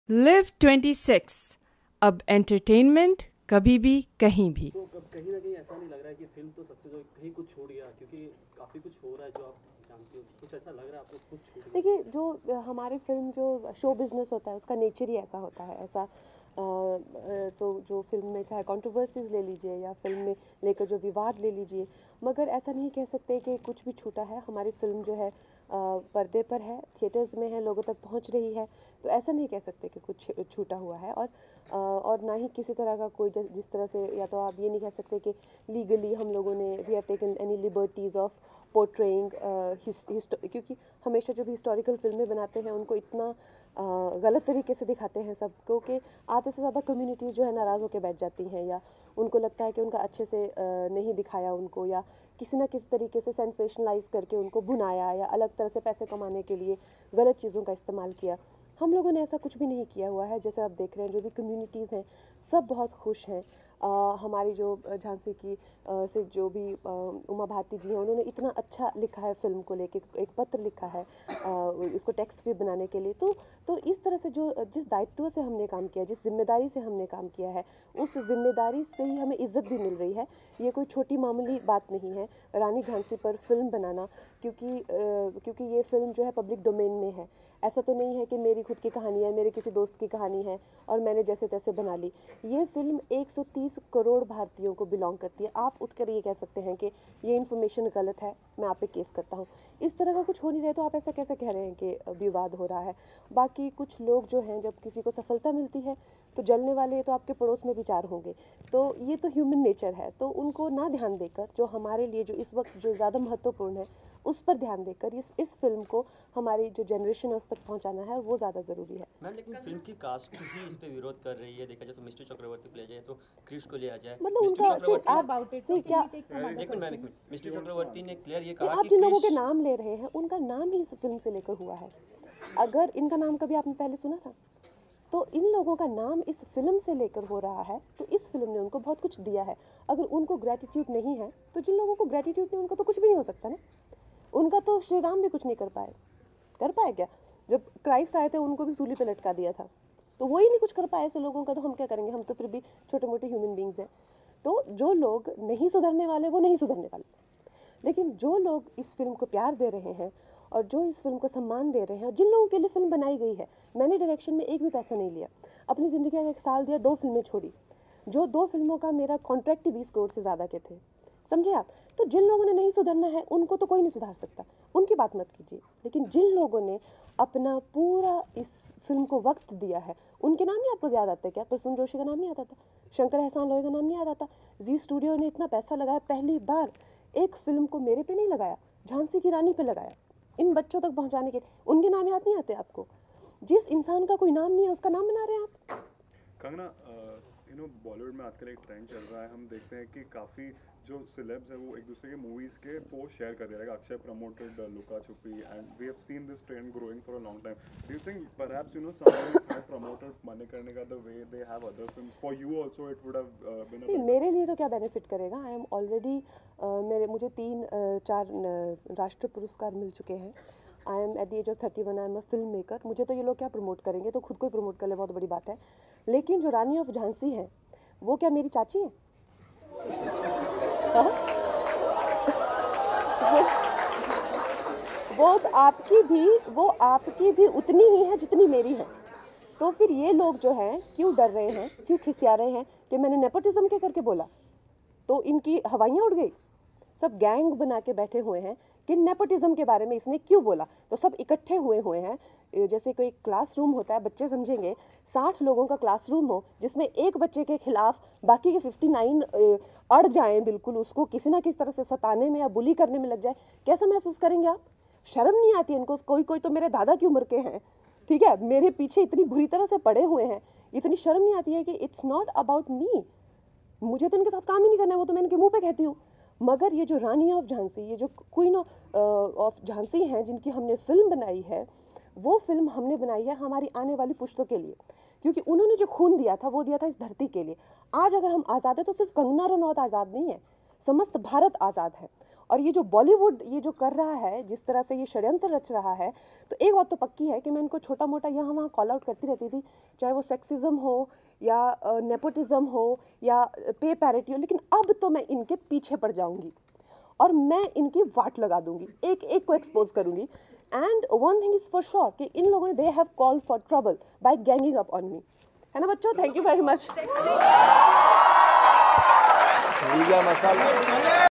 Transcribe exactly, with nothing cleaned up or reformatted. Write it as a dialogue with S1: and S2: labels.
S1: Live twenty six, अब entertainment कभी भी कहीं भी।
S2: तो कब कहीं ना कहीं ऐसा नहीं लग रहा है कि फिल्म तो सक्सेस हो कहीं कुछ छूट गया, क्योंकि काफ़ी कुछ हो रहा है जो आप जानते हो, कुछ ऐसा लग रहा है आपको कुछ छूट गया?
S3: देखिए, जो हमारे फिल्म जो शो बिज़नेस होता है उसका नेचर ही ऐसा होता है। ऐसा तो जो फिल्म में चाहे कंट्रोवर्सीज़ ले लीजिए या फिल्म में लेकर जो विवाद ले लीजिए, मगर ऐसा नहीं कह सकते कि कुछ भी छूटा है। हमारी फिल्म जो है आ, पर्दे पर है, थिएटर्स में है, लोगों तक पहुंच रही है, तो ऐसा नहीं कह सकते कि कुछ छूटा हुआ है। और आ, और ना ही किसी तरह का कोई जिस तरह से, या तो आप ये नहीं कह सकते कि लीगली हम लोगों ने we have taken any liberties of portraying, क्योंकि हमेशा जो भी हिस्टोरिकल फिल्में बनाते हैं उनको इतना uh, गलत तरीके से दिखाते हैं सबको कि आधे से ज़्यादा कम्युनिटीज़ जो है नाराज़ होकर बैठ जाती हैं, या उनको लगता है कि उनका अच्छे से uh, नहीं दिखाया उनको, या किसी ना किसी तरीके से सेंसेशनलाइज करके उनको भुनाया, या अलग तरह से पैसे कमाने के लिए गलत चीज़ों का इस्तेमाल किया। हम लोगों ने ऐसा कुछ भी नहीं किया हुआ है। जैसे आप देख रहे हैं, जो भी कम्युनिटीज़ हैं सब बहुत खुश हैं। आ, हमारी जो झांसी की आ, से जो भी आ, उमा भारती जी हैं, उन्होंने इतना अच्छा लिखा है फिल्म को लेके, एक पत्र लिखा है आ, इसको टेक्स्ट भी बनाने के लिए। तो तो इस तरह से जो जिस दायित्व से हमने काम किया, जिस जिम्मेदारी से हमने काम किया है, उस जिम्मेदारी से ही हमें इज्जत भी मिल रही है। ये कोई छोटी मामूली बात नहीं है रानी झांसी पर फिल्म बनाना, क्योंकि आ, क्योंकि ये फिल्म जो है पब्लिक डोमेन में है। ऐसा तो नहीं है कि मेरी खुद की कहानी है, मेरे किसी दोस्त की कहानी है और मैंने जैसे तैसे बना ली। ये फिल्म एक सौ तीस करोड़ भारतीयों को बिलोंग करती है। आप उठकर ये कह सकते हैं कि ये इन्फॉर्मेशन गलत है, मैं आप पे केस करता हूँ। इस तरह का कुछ हो नहीं रहा है, तो आप ऐसा कैसे कह रहे हैं कि विवाद हो रहा है? बाकी कुछ लोग जो हैं, जब किसी को सफलता मिलती है तो जलने वाले तो आपके पड़ोस में भी चार होंगे। तो ये तो ह्यूमन नेचर है। तो उनको ना ध्यान देकर, जो हमारे लिए जो इस वक्त जो ज़्यादा महत्वपूर्ण है उस पर ध्यान देकर इस इस फिल्म को हमारी जो जनरेशन है उस तक पहुंचाना है, वो ज़्यादा ज़रूरी है।
S2: मैम, लेकिन फिल्म की कास्ट ही इस पे विरोध कर रही है। देखा जाए तो मिस्टर चक्रवर्ती को ले जाए, तो क्रिश को लिया जाए,
S3: मतलब उनका आप से क्या,
S2: लेकिन मैम मिस्टर चक्रवर्ती ने क्लियर ये कहा
S3: आप
S2: कि
S3: जिन लोगों के नाम ले रहे हैं उनका नाम ही इस फिल्म से लेकर हुआ है। अगर इनका नाम कभी आपने पहले सुना था, तो इन लोगों का नाम इस फिल्म से लेकर हो रहा है, तो इस फिल्म ने उनको बहुत कुछ दिया है। अगर उनको ग्रेटिट्यूड नहीं है, तो जिन लोगों को ग्रेटिट्यूड नहीं, उनका तो कुछ भी नहीं हो सकता ना। उनका तो श्री राम भी कुछ नहीं कर पाए। कर पाए क्या? जब क्राइस्ट आए थे उनको भी सूली पे लटका दिया था, तो वो ही नहीं कुछ कर पाए ऐसे लोगों का, तो हम क्या करेंगे? हम तो फिर भी छोटे मोटे ह्यूमन बींग्स हैं। तो जो लोग नहीं सुधरने वाले वो नहीं सुधरने वाले, लेकिन जो लोग इस फिल्म को प्यार दे रहे हैं और जो इस फिल्म को सम्मान दे रहे हैं, और जिन लोगों के लिए फिल्म बनाई गई है, मैंने डायरेक्शन में एक भी पैसा नहीं लिया, अपनी ज़िंदगी में एक साल दिया, दो फिल्में छोड़ी, जो दो फिल्मों का मेरा कॉन्ट्रैक्ट ही बीस करोड़ से ज़्यादा के थे, समझे आप? तो जिन लोगों ने नहीं सुधरना है उनको तो कोई नहीं सुधार सकता, उनकी बात मत कीजिए। लेकिन जिन लोगों ने अपना पूरा इस फिल्म को वक्त दिया है, उनके नाम नहीं आपको याद आता क्या? प्रसून जोशी का नाम नहीं याद आता? शंकर एहसान लोही का नाम नहीं याद आता? जी स्टूडियो ने इतना पैसा लगाया, पहली बार एक फिल्म को मेरे पे नहीं लगाया, झांसी की रानी पे लगाया, इन बच्चों तक पहुंचाने के। उनके नाम याद नहीं आते आपको? जिस इंसान का कोई नाम नहीं है उसका नाम बना रहे हैं आप।
S4: कंगना, यू नो बॉलीवुड में आजकल एक ट्रेंड चल रहा है, हम देखते हैं कि काफ़ी जो सेलेब्स है वो एक दूसरे के मूवीज़ के पोस्ट शेयर कर रहे हैं। Akshay promoted Luka Chuppi and we have seen this trend growing for a long time. Do you think perhaps you know someone have promoted Manikarnika the way they have other films for you also it would have been a?
S3: नहीं, मेरे लिए तो क्या benefit करेगा? I am already, मेरे मुझे तीन uh, चार uh, राष्ट्रीय पुरस्कार मिल चुके हैं। I am at the age of thirty one, I am a film maker. मुझे तो ये लोग क्या प्रमोट करेंगे, तो खुद को ही प्रमोट कर ले, बहुत बड़ी बात है। लेकिन जो रानी ऑफ झांसी है वो क्या मेरी चाची है? वो आपकी भी वो आपकी भी उतनी ही है जितनी मेरी है। तो फिर ये लोग जो हैं क्यों डर रहे हैं, क्यों खिसिया रहे हैं कि मैंने नेपोटिज्म के करके बोला? तो इनकी हवाइयाँ उड़ गई। सब गैंग बना के बैठे हुए हैं कि नेपोटिज्म के बारे में इसने क्यों बोला। तो सब इकट्ठे हुए हुए हैं, जैसे कोई क्लासरूम होता है, बच्चे समझेंगे, साठ लोगों का क्लासरूम हो जिसमें एक बच्चे के खिलाफ बाकी के फिफ्टी नाइन अड़ जाएं, बिल्कुल उसको किसी ना किसी तरह से सताने में या बुली करने में लग जाए, कैसा महसूस करेंगे आप? शर्म नहीं आती इनको? कोई कोई तो मेरे दादा की उम्र के हैं, ठीक है, मेरे पीछे इतनी बुरी तरह से पड़े हुए हैं, इतनी शर्म नहीं आती है कि इट्स नॉट अबाउट मी, मुझे तो इनके साथ काम ही नहीं करना है, वो तो मैं इनके मुंह पे कहती हूँ। मगर ये जो रानी ऑफ झांसी, ये जो क्वीन ऑफ झांसी हैं जिनकी हमने फिल्म बनाई है, वो फिल्म हमने बनाई है हमारी आने वाली पुश्तों के लिए, क्योंकि उन्होंने जो खून दिया था वो दिया था इस धरती के लिए। आज अगर हम आज़ाद है तो सिर्फ कंगना रनौत आज़ाद नहीं है, समस्त भारत आज़ाद है। और ये जो बॉलीवुड ये जो कर रहा है, जिस तरह से ये षड्यंत्र रच रहा है, तो एक बात तो पक्की है कि मैं इनको छोटा मोटा यहाँ वहाँ कॉल आउट करती रहती थी, चाहे वो सेक्सिज्म हो या नेपोटिज्म हो या पे पैरिटी हो, लेकिन अब तो मैं इनके पीछे पड़ जाऊंगी और मैं इनकी वाट लगा दूंगी, एक एक को एक्सपोज करूंगी। And one thing is for sure कि इन लोगों ने they have called for trouble by ganging up on me, है ना बच्चों? Thank you very much.